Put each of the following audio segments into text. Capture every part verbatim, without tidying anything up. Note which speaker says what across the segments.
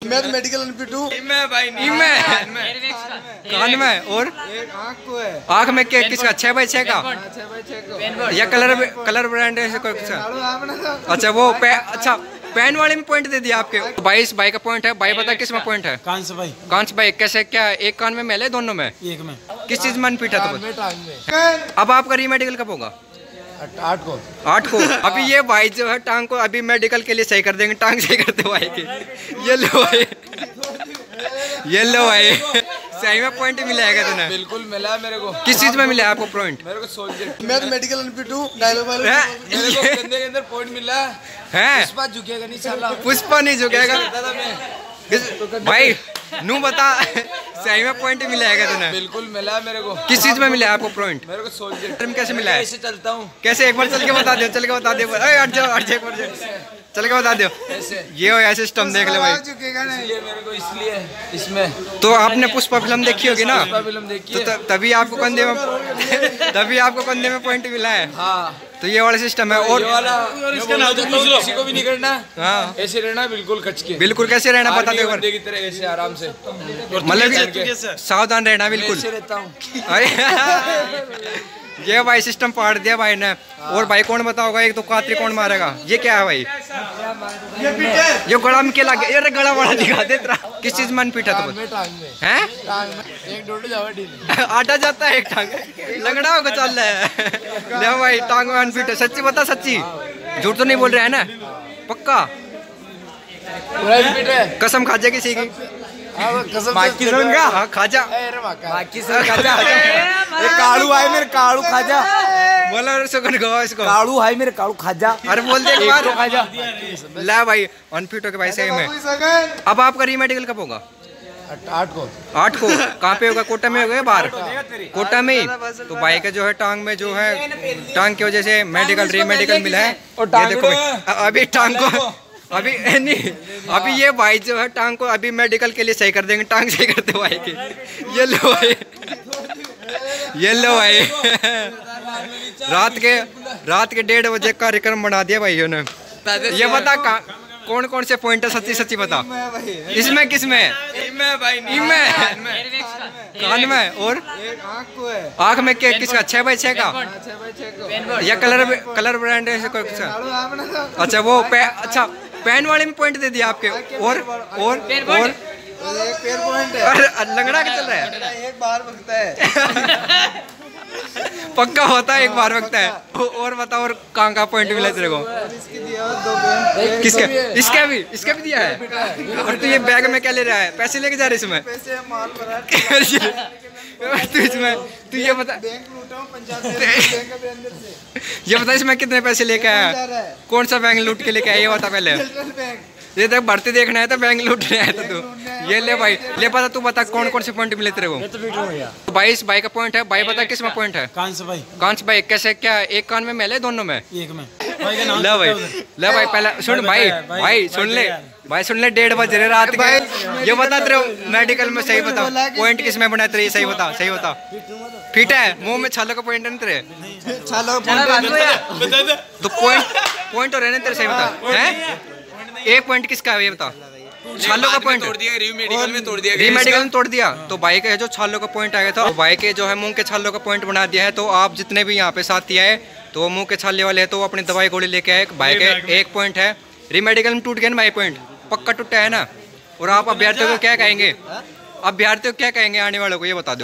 Speaker 1: मैं तो medical unfit हूँ।
Speaker 2: भाई कान में और
Speaker 1: आँख को है।
Speaker 2: आँख में क्या किसका? छह बाई छह का या कलर कलर ब्रांड है कोई सा? अच्छा वो पे, अच्छा पेन वाले में पॉइंट दे दिया आपके। बाईस बाई का पॉइंट है। बाई बता किस में पॉइंट है?
Speaker 3: कांच भाई।
Speaker 2: कांच भाई कैसे क्या एक कान में मेल है दोनों में?
Speaker 3: एक में।
Speaker 2: किस चीज में अनफिट है? तो अब आपका रीमेडिकल कब होगा?
Speaker 1: आठ को
Speaker 2: आठ को। अभी ये भाई जो है टांग को अभी मेडिकल के लिए सही कर देंगे। टांग सही करते भाई की। ये लो भाई, ये लो भाई, सही में पॉइंट मिला है क्या तुम्हें?
Speaker 1: बिल्कुल मिला है मेरे को।
Speaker 2: किस चीज में मिला है आपको पॉइंट?
Speaker 1: मेरे को सोल्जर। मैं तो मेडिकल अनफिट हूँ। डायलॉग वाले मेरे को कंधे के अंदर पॉइंट मिला है। पुष्पा झुकेगा नहीं साला।
Speaker 2: पुष्पा नहीं झुकेगा भाई। नू बता सही में पॉइंट मिला है क्या तुम्हें?
Speaker 1: बिल्कुल मिला है मेरे को।
Speaker 2: किस चीज में मिला है आपको पॉइंट?
Speaker 1: मेरे को सोल्जर।
Speaker 2: कैसे मिला है?
Speaker 1: कैसे चलता हूँ?
Speaker 2: कैसे? एक बार चल के बता दो। चल के बता दो। हट जाओ हट जाओ चल के बता दो। ये हो ऐसे सिस्टम देख ले भाई।
Speaker 1: इसलिए मेरे को इसलिए इसमें
Speaker 2: तो आपने पुष्पा फिल्म देखी होगी ना?
Speaker 1: फिल्म देखी
Speaker 2: तो तभी आपको कंधे में तभी आपको कंधे में पॉइंट मिला है।
Speaker 1: हाँ
Speaker 2: तो ये वाला सिस्टम है। और
Speaker 1: ये वाला किसी को भी नहीं करना।
Speaker 2: हाँ
Speaker 1: ऐसे रहना बिल्कुल कच के।
Speaker 2: बिल्कुल कैसे रहना बता दो एक
Speaker 1: की तरह ऐसे आराम से।
Speaker 2: मतलब सावधान रहना बिल्कुल।
Speaker 1: ऐसे रहता हूँ।
Speaker 2: ये भाई सिस्टम पाड़ दिया भाई ने। और भाई कौन बताओगा? एक तो कातरी कौन मारेगा? ये क्या है भाई? ये गला में क्या लग गया? ये गला बड़ा दिखा दे तेरा। किस चीज में अनफिट है तो? हैं?
Speaker 1: एक डोड जावा
Speaker 2: आटा जाता है एक टांग लगड़ा होगा चल रहा है। ले भाई टांग में अनफिट है। सच्ची बता, सच्ची झूठ तो नहीं बोल रहे है ना? पक्का कसम खाजा किसी की?
Speaker 1: कसम
Speaker 2: हाँ खाजा।
Speaker 1: कालू है मेरे, कालू खाजा।
Speaker 2: बोला सुगन गवा इसको।
Speaker 1: कालू है मेरे, कालू खाजा।
Speaker 2: अरे बोल दे एक बार।
Speaker 1: खाजा
Speaker 2: ला भाई अनफिट हो के भाई सही में। अब आपका रीमेडिकल कब होगा?
Speaker 1: आठ को।
Speaker 2: आठ को कहाँ पे होगा? कोटा में होगा? बाहर कोटा में ही। तो भाई का जो है टांग में जो है टांग की वजह से मेडिकल रीमेडिकल मिला है। ये देखो अभी टांग को अभी नहीं अभी ये भाई जो है टांग को अभी मेडिकल के लिए सही कर देंगे। टांग सही करते भाई की। ये लो भाई, ये लो भाई। रात के रात के डेढ़ बजे कार्यक्रम बना दिया भाइयों ने। ये बता कौन कौन से पॉइंट है? सच्ची सच्ची बता। इसमें किसमें? इनमें कान में और
Speaker 1: आँख को है।
Speaker 2: आँख में क्या किसका? छह बाई छह का या कलर कलर ब्रांड है कोई सा? अच्छा वो पे, अच्छा पेन वाले में पॉइंट दे दिया आपके। और और और
Speaker 1: एक पेयर पॉइंट है।
Speaker 2: अरे लंगड़ा के चल रहा है।
Speaker 1: एक बार बकता है।
Speaker 2: पक्का होता है एक बार वक्ता है। और बता और कहाँ का पॉइंट मिला तेरे को? किसके? इसका भी इसका भी दिया है। और तू ये बैग में क्या ले रहा है? पैसे लेके जा रहे इसमें?
Speaker 1: पैसे माल भरा।
Speaker 2: तू इसमें तू ये बता ये बता इसमें कितने पैसे लेके आया? कौन सा बैंक लूट के लेके आया ये बता पहले। ये देख भर्ती देखना है तो बैंक लूट रहा है तो तू। ये ले भाई ले पता तू बता कौन कौन से पॉइंट मिले तेरे को? बाईस बाई का पॉइंट है। बाई बता किस में पॉइंट है?
Speaker 3: कांच भाई।
Speaker 2: कांच भाई कैसे क्या एक कान में मेल है दोनों में?
Speaker 3: एक में।
Speaker 2: ले भाई ले भाई पहला सुन भाई भाई सुन ले भाई सुन ले। डेढ़ बज रहे रात के। ये बता तेरे मेडिकल में सही बता पॉइंट किस में बना तेरे? ये सही बता, सही बता। फिट है? मुंह में छालों का पॉइंट है ना तेरे? तो पॉइंट पॉइंट हो रहे ना तेरे? सही बता है। एक पॉइंट किसका है ये बता? छालों का पॉइंट तोड़ दिया। रीमेडिकल में तोड़ दिया। रीमेडिकल में तोड़ दिया। तो भाई का जो छालों का पॉइंट आया था, भाई के जो है मुंह के छालों का पॉइंट बना दिया है। तो आप जितने भी यहाँ पे साथी आए तो वो मुंह के छाले वाले हैं तो अपनी दवाई गोली लेके आए। भाई के एक पॉइंट है। रीमेडिकल में टूट गया ना भाई पॉइंट? पक्का टूटा है ना? और आप अभ्यर्थियों को क्या कहेंगे? अभ्यर्थियों को क्या कहेंगे आने वालों को ये बता दो।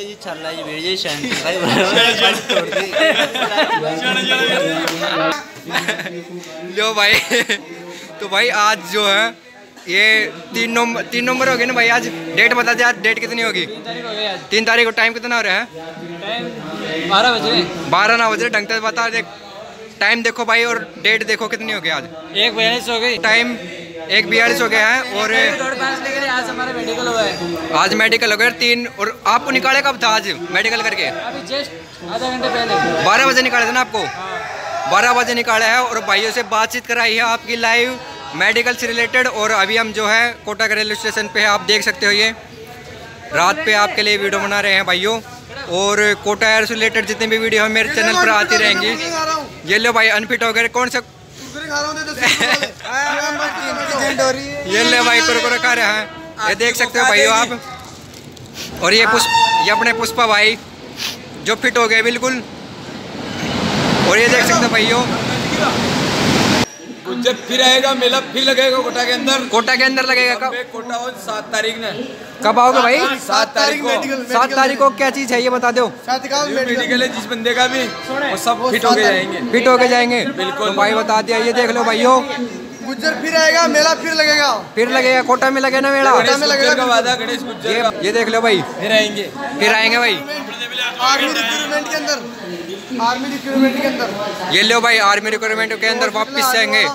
Speaker 2: लो भाई तो भाई आज जो है ये तीन नंबर तीन नंबर हो गए ना भाई। आज डेट बता दे। आज डेट कितनी होगी? तीन तारीख को। टाइम कितना हो रहा है?
Speaker 4: बारह बज रहे।
Speaker 2: बारह ना बज रहे। ढंग से बता दे। टाइम देखो भाई और डेट देखो कितनी हो गई आज।
Speaker 4: एक बयालीस हो गई।
Speaker 2: टाइम एक बयालीस हो गया है। और
Speaker 4: आज हमारा मेडिकल हुआ है।
Speaker 2: आज मेडिकल हो गया तीन। और आपको निकाले कब था आज मेडिकल करके?
Speaker 4: अभी जस्ट आधा घंटे पहले।
Speaker 2: बारह बजे निकाले थे ना आपको? बारह बजे निकाला है। और भाइयों से बातचीत कराई है आपकी लाइव मेडिकल से रिलेटेड। और अभी हम जो है कोटा के रेलवे स्टेशन पे है, आप देख सकते हो। ये रात पे आपके लिए वीडियो बना रहे हैं भाइयों। और कोटा एयर से रिलेटेड जितनी भी वीडियो है मेरे चैनल पर आती रहेंगी। ये लो भाई अनफिट हो गए। कौन सा ये ले भाई कुरकुरे खा रहे हैं, ये देख सकते हो भाई आप। और ये पुष्प ये अपने पुष्पा भाई जो फिट हो गए बिल्कुल। और ये देख सकते हो भाइयों,
Speaker 1: जब फिर आएगा मेला फिर लगेगा कोटा के अंदर।
Speaker 2: कोटा के अंदर लगेगा कब?
Speaker 1: कोटा हो सात तारीख ने।
Speaker 2: कब आओगे भाई?
Speaker 1: सात तारीख को।
Speaker 2: सात तारीख को क्या चीज है ये बता दो।
Speaker 1: मेडिकल है जिस बंदे का भी वो सब फिट होके जाएंगे।
Speaker 2: फिट होके जाएंगे
Speaker 1: बिल्कुल।
Speaker 2: तो भाई बता दिया। ये देख लो भाइयों,
Speaker 3: गुज्जर फिर आएगा, मेला फिर लगेगा।
Speaker 2: फिर लगेगा कोटा में लगे ना मेला।
Speaker 1: कोटा में लगेगा का वादा गणेश गुज्जर
Speaker 2: ये
Speaker 1: का।
Speaker 2: ये देख लो भाई,
Speaker 1: फिर आएंगे
Speaker 2: फिर आएंगे भाई
Speaker 3: आर्मी रिक्रूटमेंट के अंदर, आर्मी रिक्रूटमेंट के अंदर।
Speaker 2: ये लो भाई आर्मी रिक्रूटमेंट के अंदर वापस से आएंगे।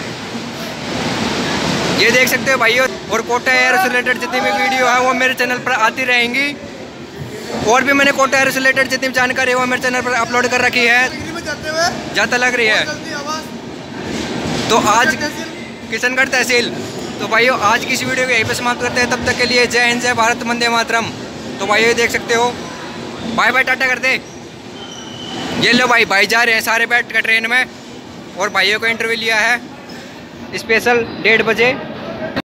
Speaker 2: ये देख सकते हो भाइयों। और कोटा एयर से रिलेटेड जितनी भी वीडियो है वो मेरे चैनल पर आती रहेंगी। और भी मैंने कोटा एयर से रिलेटेड जितनी जानकारी है वो मेरे चैनल पर अपलोड कर रखी है। ज़्यादा लग रही है तो आज किशनगढ़ तहसील। तो भाइयों आज की इस वीडियो को यहीं पर समाप्त करते हैं। तब तक के लिए जय हिंद, जय भारत, वंदे मातरम। तो भाइयों देख सकते हो, बाय बाय टाटा कर दे। ये लो भाई, भाई जा रहे हैं सारे बैठ कर ट्रेन में। और भाइयों को इंटरव्यू लिया है स्पेशल डेढ़ बजे।